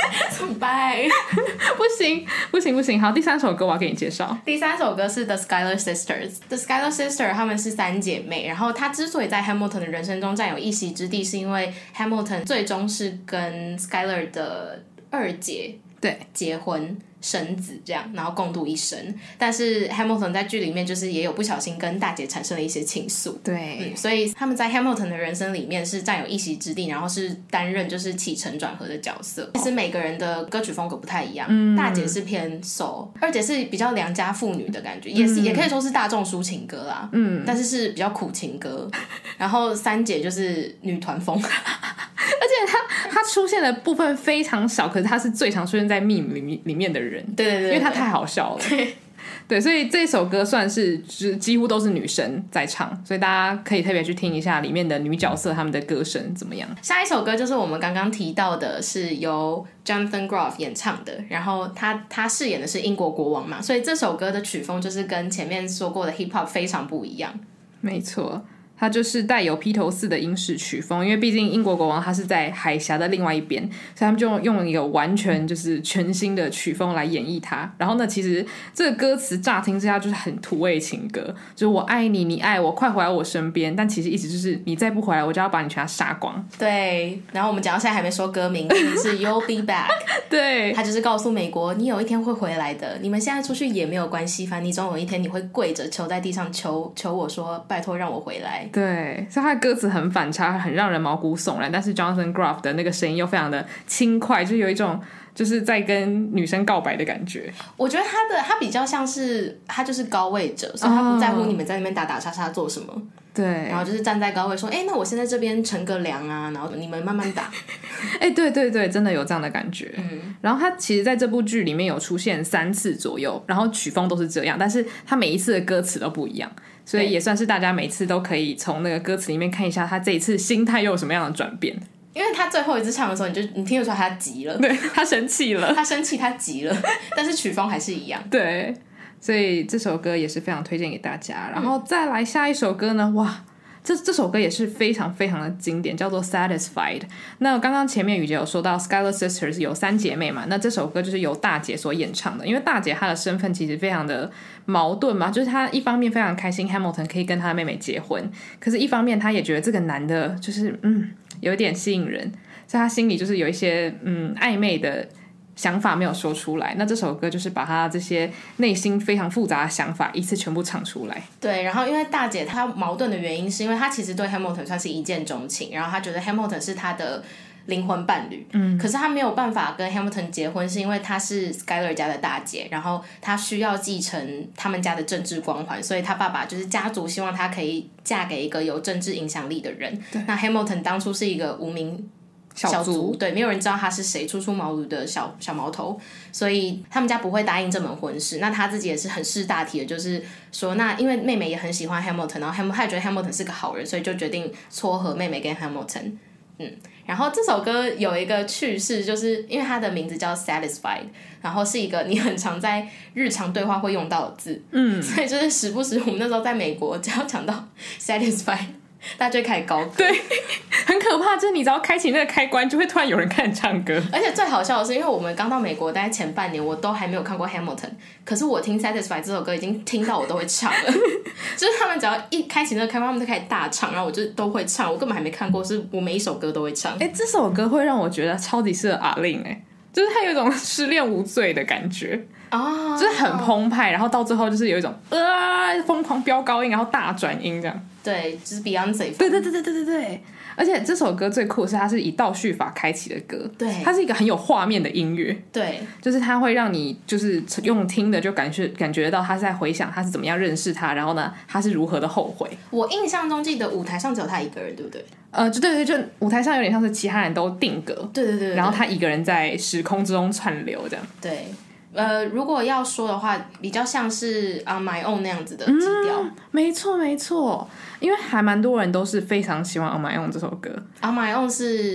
拜。 不行不行不行，好，第三首歌我要给你介绍。 第三首歌是 The Schuyler Sisters。The Schuyler Sisters 她们是三姐妹，然后她之所以在 Hamilton 的人生中占有一席之地，是因为 Hamilton 最终是跟 Schuyler 的二姐对结婚生子这样，然后共度一生。但是 Hamilton 在剧里面就是也有不小心跟大姐产生了一些情愫， 对、 嗯，所以他们在 Hamilton 的人生里面是占有一席之地，然后是担任就是起承转合的角色。其实每个人的歌曲风格不太一样，嗯、大姐是偏 soul， 二姐是比较良家妇女的感觉，也是、嗯、也可以说是大众抒情歌啦，嗯，但是是比较苦情歌。然后三姐就是女团风。 而且他他出现的部分非常少，可是他是最常出现在 meme 里里面的人， 对对 对, 对， 因为他太好笑了，对对，所以这首歌算是几乎都是女生在唱，所以大家可以特别去听一下里面的女角色她们的歌声怎么样。 下一首歌就是我们刚刚提到的，是由 Jonathan Groff 演唱的，然后他他饰演的是英国国王嘛，所以这首歌的曲风就是跟前面说过的 hip hop 非常不一样。 没错，它就是带有披头士的英式曲风，因为毕竟英国国王他是在海峡的另外一边，所以他们就用一个完全就是全新的曲风来演绎它。然后呢，其实这个歌词乍听之下就是很土味情歌，就是我爱你，你爱我，快回来我身边，但其实意思就是你再不回来，我就要把你全家杀光。 对，然后我们讲到现在还没说歌名，是 You'll Be Back。 对， 他就是告诉美国，你有一天会回来的，你们现在出去也没有关系，反正你总有一天你会跪着求在地上求求我说，拜托让我回来。 对，所以他的歌词很反差，很让人毛骨悚然，但是 Jonathan Groff 的那个声音又非常的轻快，就有一种就是在跟女生告白的感觉。 我觉得他的他比较像是他就是高位者，所以他不在乎你们在那边打打杀杀做什么。 对， 然后就是站在高位说，哎、欸，那我先在这边乘个凉啊，然后你们慢慢打。 哎、欸，对对对，真的有这样的感觉。嗯，然后他其实在这部剧里面有出现三次左右，然后曲风都是这样，但是他每一次的歌词都不一样，所以也算是大家每次都可以从那个歌词里面看一下他这一次心态又有什么样的转变。 因为他最后一次唱的时候，你就你听得出来他急了， 对，他生气了， 他生气，他急了，但是曲风还是一样。 对，所以这首歌也是非常推荐给大家。然后再来下一首歌呢，哇！这这首歌也是非常非常的经典，叫做 Satisfied。 那刚刚前面雨杰有说到 Schuyler Sisters 有三姐妹嘛，那这首歌就是由大姐所演唱的。因为大姐她的身份其实非常的矛盾嘛，就是她一方面非常开心 Hamilton 可以跟她的妹妹结婚，可是一方面她也觉得这个男的就是嗯有点吸引人，所以她心里就是有一些嗯暧昧的想法没有说出来。那这首歌就是把他这些内心非常复杂的想法一次全部唱出来。 对，然后因为大姐她矛盾的原因是因为她其实对 Hamilton 算是一见钟情，然后她觉得 Hamilton 是她的灵魂伴侣，嗯，可是她没有办法跟 Hamilton 结婚，是因为她是 Schuyler 家的大姐，然后她需要继承他们家的政治光环，所以她爸爸就是家族希望她可以嫁给一个有政治影响力的人。那 Hamilton 当初是一个无名小卒，对，没有人知道他是谁，初出茅庐的小小毛头，所以他们家不会答应这门婚事。那他自己也是很识大体的，就是说，那因为妹妹也很喜欢 Hamilton， 然后 Hamilton 他也觉得 Hamilton 是个好人，所以就决定撮合妹妹跟 Hamilton。嗯，然后这首歌有一个趣事，就是因为它的名字叫 Satisfied， 然后是一个你很常在日常对话会用到的字，嗯，所以就是时不时我们那时候在美国只要讲到 Satisfied，大家就会开始高歌， 对，很可怕，就是你只要开启那个开关，就会突然有人开始唱歌。 而且最好笑的是，因为我们刚到美国，大概前半年我都还没有看过 Hamilton， 可是我听 Satisfied 这首歌已经听到我都会唱了，就是他们只要一开启那个开关，他们就开始大唱，然后我就都会唱，我根本还没看过，是我每一首歌都会唱。 哎、欸，这首歌会让我觉得超级适合阿令，哎，就是他有一种失恋无罪的感觉。哦，就是很澎湃，然后到最后就是有一种呃疯狂飙高音，然后大转音这样。 对，就是 Beyonce。 对对对对对对对。而且这首歌最酷的是它是以倒叙法开启的歌， 对， 它是一个很有画面的音乐， 对， 就是它会让你就是用听的就感觉感觉到他是在回想他是怎么样认识他，然后呢他是如何的后悔。 我印象中记得舞台上只有他一个人，对不对？ 呃，就对对，就舞台上有点像是其他人都定格， 对对 对, 对， 然后他一个人在时空之中串流这样， 对。呃，如果要说的话，比较像是 On My Own 那样子的基调、嗯、 没错没错，因为还蛮多人都是非常喜欢 On My Own 这首歌。 On My Own 是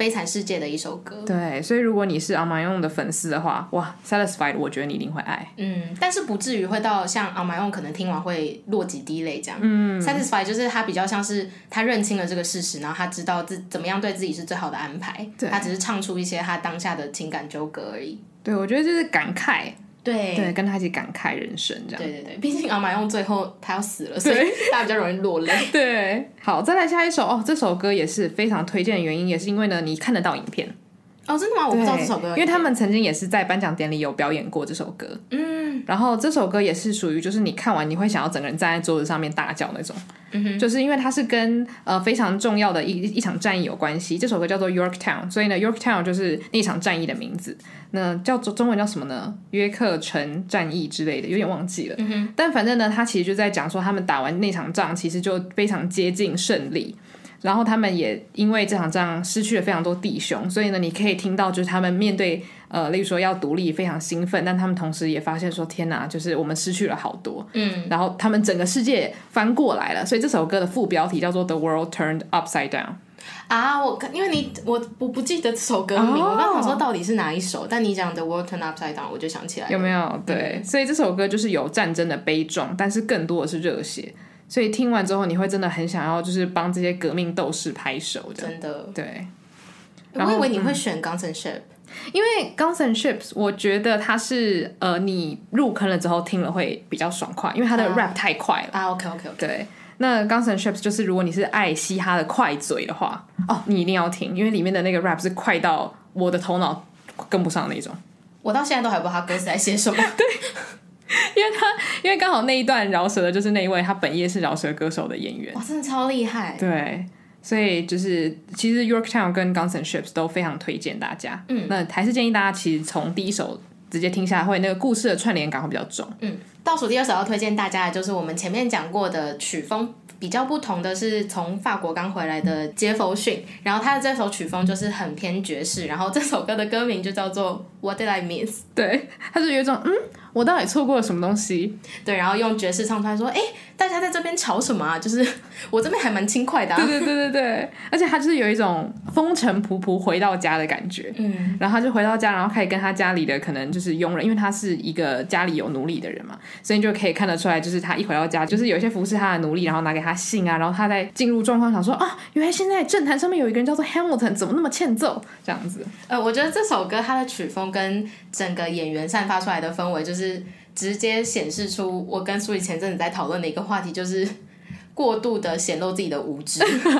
悲惨世界的一首歌。 对，所以如果你是 On My Own 的粉丝的话，哇 Satisfied 我觉得你一定会爱。 嗯，但是不至于会到像 On My Own 可能听完会落几滴泪这样。嗯 Satisfied 就是他比较像是他认清了这个事实，然后他知道自怎么样对自己是最好的安排，他只是唱出一些他当下的情感纠葛而已。 对，我觉得就是感慨。 对对，跟他一起感慨人生这样。 对对对，毕竟 On My Own 最后他要死了，所以大家比较容易落泪。 对，好，再来下一首哦，这首歌也是非常推荐的原因，也是因为呢，你看得到影片。 哦，真的吗？我不知道这首歌有影片， 因为他们曾经也是在颁奖典礼有表演过这首歌。嗯，然后这首歌也是属于就是你看完你会想要整个人站在桌子上面大叫那种。嗯哼，就是因为它是跟呃非常重要的一一场战役有关系。这首歌叫做 Yorktown， 所以呢 Yorktown 就是那场战役的名字。那叫中文叫什么呢？约克城战役之类的，有点忘记了。嗯哼，但反正呢，他其实就在讲说他们打完那场仗，其实就非常接近胜利。然后他们也因为这场仗失去了非常多弟兄，所以呢，你可以听到就是他们面对呃，例如说要独立非常兴奋，但他们同时也发现说天哪，就是我们失去了好多。嗯，然后他们整个世界翻过来了，所以这首歌的副标题叫做 The World Turned Upside Down。 啊，我因为你我我不记得这首歌名， oh. 我刚想说到底是哪一首，但你讲 The World Turned Upside Down 我就想起来了。 有没有？对、嗯，所以这首歌就是有战争的悲壮，但是更多的是热血。所以听完之后，你会真的很想要，就是帮这些革命斗士拍手， 真的。 对， 我以为你会选 Guns and Ships， 因为 Guns and Ships 我觉得它是呃，你入坑了之后听了会比较爽快，因为它的 rap 太快了啊。OK OK OK。 对，那 Guns and Ships 就是如果你是爱嘻哈的快嘴的话，哦，你一定要听，因为里面的那个 rap 是快到我的头脑跟不上那种。 我到现在都还不知道他歌词在写什么。 对。因为他，因为刚好那一段饶舌的就是那一位他本业是饶舌歌手的演员， 哇，真的超厉害。 对，所以就是其实 Yorktown 跟 Guns and Ships 都非常推荐大家。嗯，那还是建议大家其实从第一首直接听下来，会那个故事的串联感会比较重。 嗯，倒数第二首要推荐大家的就是我们前面讲过的曲风比较不同的是从法国刚回来的杰佛逊，然后他的这首曲风就是很偏爵士，然后这首歌的歌名就叫做 What Did I Miss。 对，他就有一种嗯我到底错过了什么东西。 对，然后用爵士唱出来说哎、欸，大家在这边吵什么啊，就是我这边还蛮轻快的、啊、 对对对对对，而且他就是有一种风尘仆仆回到家的感觉。嗯，然后他就回到家，然后开始跟他家里的可能就是佣人，因为他是一个家里有奴隶的人嘛，所以你就可以看得出来，就是他一回到家就是有一些服侍他的奴隶，然后拿给他信啊，然后他在进入状况想说啊，原来现在政坛上面有一个人叫做 Hamilton， 怎么那么欠揍这样子。 呃，我觉得这首歌它的曲风跟整个演员散发出来的氛围就是直接显示出我跟苏怡前阵子在讨论的一个话题，就是过度的显露自己的无知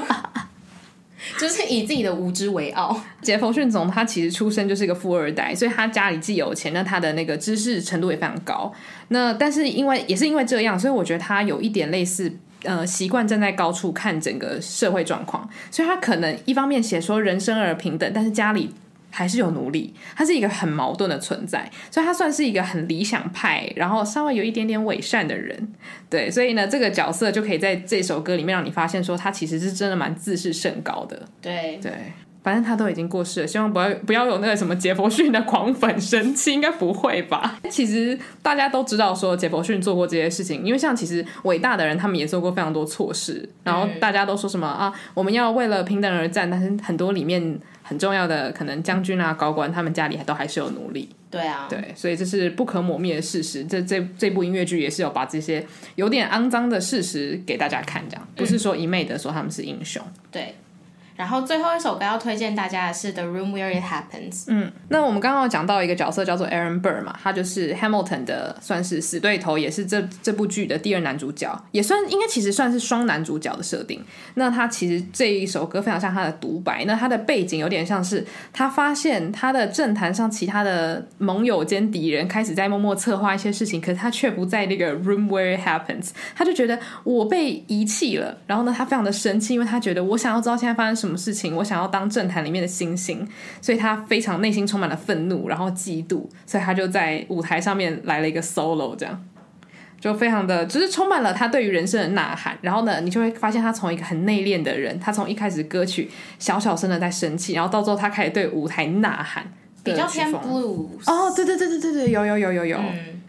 就是以自己的无知为傲。 杰佛逊总他其实出生就是一个富二代，所以他家里既有钱，那他的那个知识程度也非常高。那但是因为也是因为这样，所以我觉得他有一点类似呃，习惯站在高处看整个社会状况，所以他可能一方面写说人生而平等，但是家里还是有奴隶，他是一个很矛盾的存在，所以他算是一个很理想派，然后稍微有一点点伪善的人。对，所以呢，这个角色就可以在这首歌里面让你发现说，他其实是真的蛮自视甚高的。 对对，反正他都已经过世了，希望不要不要有那个什么杰佛逊的狂粉生气，应该不会吧？其实大家都知道说杰佛逊做过这些事情，因为像其实伟大的人他们也做过非常多错事，然后大家都说什么、嗯、啊，我们要为了平等而战，但是很多里面很重要的可能将军啊、高官，他们家里都还是有奴隶。 对啊， 对，所以这是不可磨灭的事实。这这这部音乐剧也是有把这些有点肮脏的事实给大家看，这样不是说一昧的说他们是英雄。 对。然后最后一首歌要推荐大家的是 The Room Where It Happens。 嗯，那我们刚刚有讲到一个角色叫做 Aaron Burr 嘛，他就是 Hamilton 的算是死对头，也是这这部剧的第二男主角，也算应该其实算是双男主角的设定。那他其实这一首歌非常像他的独白，那他的背景有点像是他发现他的政坛上其他的盟友兼敌人开始在默默策划一些事情，可是他却不在那个 Room Where It Happens， 他就觉得我被遗弃了，然后呢他非常的生气，因为他觉得我想要知道现在发生什么事情，我想要当政坛里面的星星，所以他非常内心充满了愤怒，然后嫉妒，所以他就在舞台上面来了一个 solo， 这样就非常的就是充满了他对于人生的呐喊。然后呢你就会发现他从一个很内敛的人，他从一开始歌曲小小声的在生气，然后到最后他开始对舞台呐喊， 比较偏 blues。 哦，对对对对对对，有有有有有、嗯、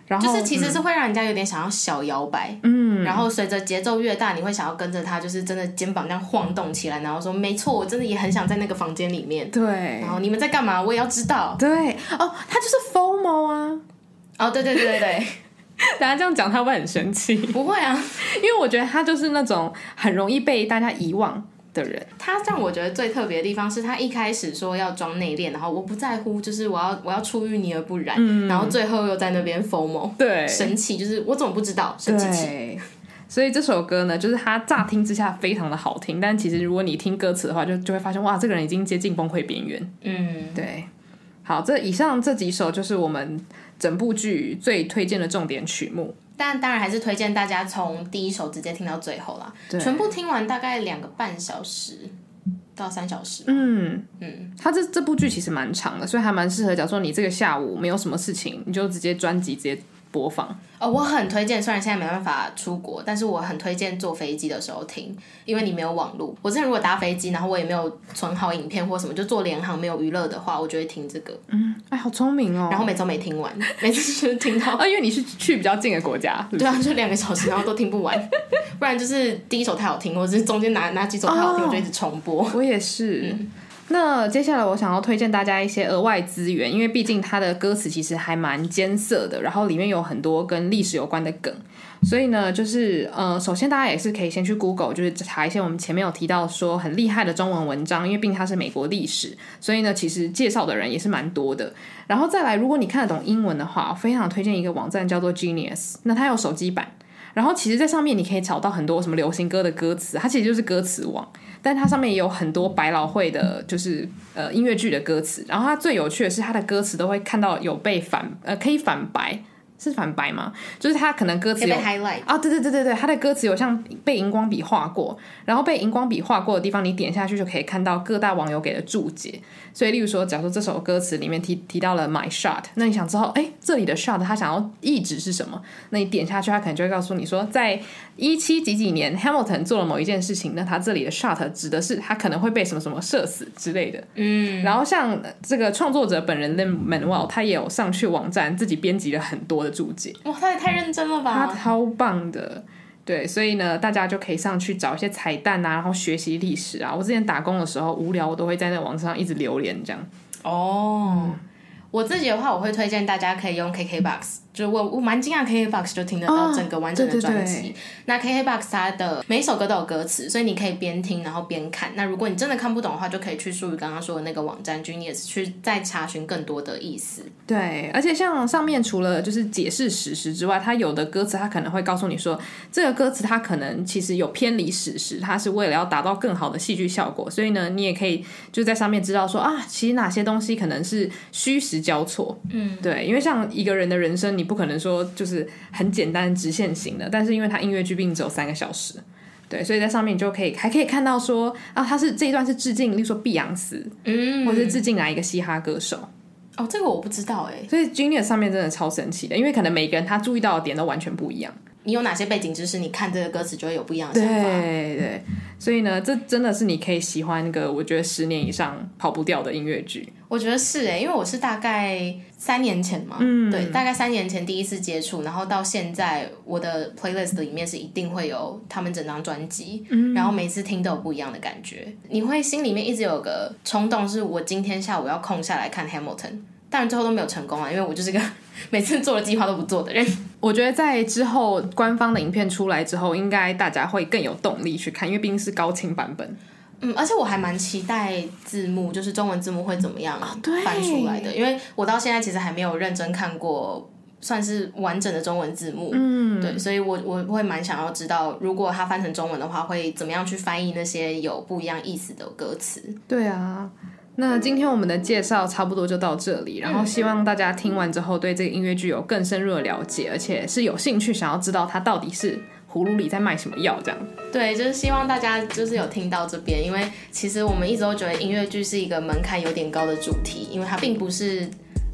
然后就是其实是会让人家有点想要小摇摆，嗯，然后随着节奏越大，你会想要跟着他，就是真的肩膀这样晃动起来，然后说没错，我真的也很想在那个房间里面， 对， 然后你们在干嘛，我也要知道， 对，哦，他就是 F O M O 啊， 哦，对对对对对。 大家这样讲他会很生气， 不会啊， 因为我觉得他就是那种很容易被大家遗忘的人。 他让我觉得最特别的地方是他一开始说要装内敛，然后我不在乎，就是我要我要出淤泥而不染，嗯、然后最后又在那边 F O M O， 对，生气，就是我怎么不知道，生气气。 所以这首歌呢，就是它乍听之下非常的好听，但其实如果你听歌词的话，就就会发现哇，这个人已经接近崩溃边缘。嗯，对。好，这以上这几首就是我们整部剧最推荐的重点曲目， 但当然还是推荐大家从第一首直接听到最后啦，全部听完大概两个半小时到三小时。嗯嗯，它这这部剧其实蛮长的，所以还蛮适合，假如说你这个下午没有什么事情，你就直接专辑直接播放。 哦，我很推荐，虽然现在没办法出国，但是我很推荐坐飞机的时候听，因为你没有网路。我之前如果搭飞机，然后我也没有存好影片或什么，就坐联航没有娱乐的话，我就会听这个。 嗯，哎，好聪明哦。 然后每次都没听完，每次就是听到。 啊，因为你是去比较近的国家，是不是？ 对啊，就两个小时，然后都听不完，不然就是第一首太好听，或者是中间哪哪几首太好听，哦、我就一直重播。 我也是。嗯，那接下来我想要推荐大家一些额外资源，因为毕竟它的歌词其实还蛮艰涩的，然后里面有很多跟历史有关的梗，所以呢，就是呃，首先大家也是可以先去 Google， 就是查一些我们前面有提到说很厉害的中文文章，因为毕竟它是美国历史，所以呢，其实介绍的人也是蛮多的。然后再来，如果你看得懂英文的话，我非常推荐一个网站叫做 Genius， 那它有手机版。然后其实在上面你可以找到很多什么流行歌的歌词，它其实就是歌词网，但它上面也有很多百老汇的就是呃音乐剧的歌词。然后它最有趣的是它的歌词都会看到有被反呃可以反白，是反白吗？就是它可能歌词有被 highlight 啊，对对对对对，它的歌词有像被荧光笔画过，然后被荧光笔画过的地方你点下去就可以看到各大网友给的注解。所以例如说假如说这首歌词里面 提, 提到了 my shot， 那你想知道哎这里的 shot 它想要意指是什么，那你点下去它可能就会告诉你说在一七几几年 Hamilton 做了某一件事情，那他这里的 shot 指的是他可能会被什么什么射死之类的。嗯，然后像这个创作者本人 Lin Manuel 他也有上去网站自己编辑了很多的注解。 哇，他也太认真了吧， 他超棒的。对，所以呢大家就可以上去找一些彩蛋啊，然后学习历史啊。我之前打工的时候无聊我都会在那网上一直流连这样。 哦、嗯，我自己的话我会推荐大家可以用 K K B O X， 就我我蛮惊讶 K K B O X 就听得到整个完整的专辑、哦、那 K K B O X 它的每一首歌都有歌词，所以你可以边听然后边看。那如果你真的看不懂的话，就可以去淑宇刚刚说的那个网站 Genius 去再查询更多的意思。 对，而且像上面除了就是解释史实之外，它有的歌词它可能会告诉你说这个歌词它可能其实有偏离史实，它是为了要达到更好的戏剧效果，所以呢你也可以就在上面知道说啊其实哪些东西可能是虚实交错。嗯，对，因为像一个人的人生你不可能说就是很简单直线型的，但是因为它音乐剧并只有三个小时，对，所以在上面你就可以还可以看到说啊它是这一段是致敬例如说碧昂斯、嗯、或是致敬哪一个嘻哈歌手。 哦，这个我不知道哎， 所以 Genius 上面真的超神奇的，因为可能每个人他注意到的点都完全不一样。 你有哪些背景知识，你看这个歌词就会有不一样的想法。 对对，所以呢，这真的是你可以喜欢那个我觉得十年以上跑不掉的音乐剧。 我觉得是哎，因为我是大概三年前嘛，嗯，对，大概三年前第一次接触，然后到现在我的 playlist 里面是一定会有他们整张专辑，嗯，然后每次听都有不一样的感觉，你会心里面一直有个冲动，是我今天下午要空下来看 Hamilton。当然最后都没有成功啊，因为我就是个每次做的计划都不做的人。 我觉得在之后官方的影片出来之后，应该大家会更有动力去看，因为毕竟是高清版本。 嗯，而且我还蛮期待字幕，就是中文字幕会怎么样翻出来的，因为我到现在其实还没有认真看过算是完整的中文字幕。嗯，对，所以我我会蛮想要知道，如果它翻成中文的话，会怎么样去翻译那些有不一样意思的歌词。 对啊，那今天我们的介绍差不多就到这里，然后希望大家听完之后对这个音乐剧有更深入的了解，而且是有兴趣想要知道它到底是葫芦里在卖什么药这样。 对，就是希望大家就是有听到这边，因为其实我们一直都觉得音乐剧是一个门槛有点高的主题，因为它并不是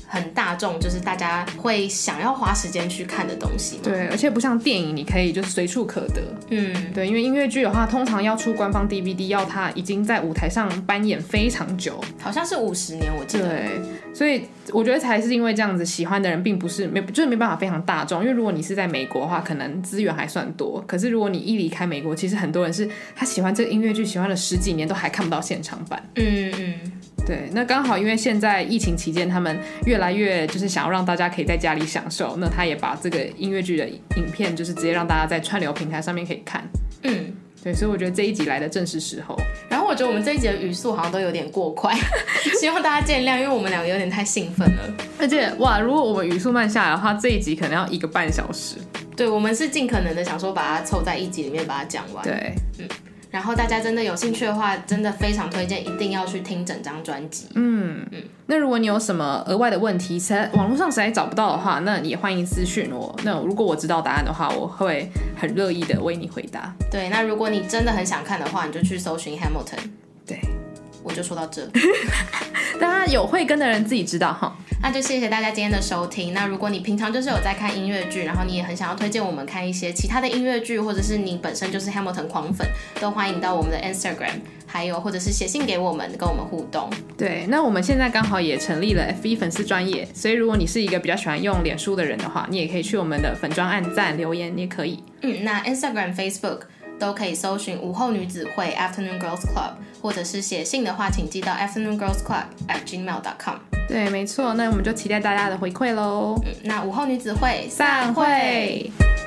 很大众，就是大家会想要花时间去看的东西嘛。 对，而且不像电影，你可以就是随处可得。 嗯， 对，因为音乐剧的话，通常要出官方 D V D， 要它已经在舞台上扮演非常久， 好像是五十年，我记得。 对，所以我觉得才是因为这样子，喜欢的人并不是没，就是没办法非常大众。因为如果你是在美国的话，可能资源还算多，可是如果你一离开美国，其实很多人是他喜欢这个音乐剧，喜欢了十几年都还看不到现场版。 嗯嗯。 对，那刚好因为现在疫情期间，他们越来越就是想要让大家可以在家里享受，那他也把这个音乐剧的影片就是直接让大家在串流平台上面可以看。 嗯， 对，所以我觉得这一集来的正是时候。 然后我觉得我们这一集的语速好像都有点过快，希望大家见谅，因为我们两个有点太兴奋了。 而且哇，如果我们语速慢下来的话，这一集可能要一个半小时。 对，我们是尽可能的想说把它凑在一集里面把它讲完。 对， 嗯。然后大家真的有兴趣的话，真的非常推荐，一定要去听整张专辑。 嗯嗯。那如果你有什么额外的问题，实在网络上实在找不到的话，那也欢迎私讯我。那如果我知道答案的话，我会很乐意的为你回答。 对，那如果你真的很想看的话，你就去搜寻 Hamilton。 对， 我就说到这。 大家有慧根的人自己知道哈。 那就谢谢大家今天的收听。那如果你平常就是有在看音乐剧，然后你也很想要推荐我们看一些其他的音乐剧，或者是你本身就是 Hamilton 狂粉，都欢迎到我们的 Instagram， 还有或者是写信给我们，跟我们互动。对， 那我们现在刚好也成立了 F B 粉丝专页，所以如果你是一个比较喜欢用脸书的人的话，你也可以去我们的粉专按赞留言，你也可以。 嗯，那 Instagram、Facebook 都可以搜寻午后女子会 Afternoon Girls Club， 或者是写信的话，请寄到 afternoon girls club at gmail dot com。 对，没错，那我们就期待大家的回馈咯。 嗯，那午后女子会散会。